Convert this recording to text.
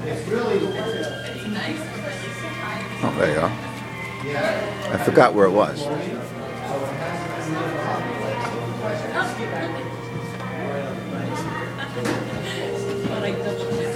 Oh, there you go. I forgot where it was. But I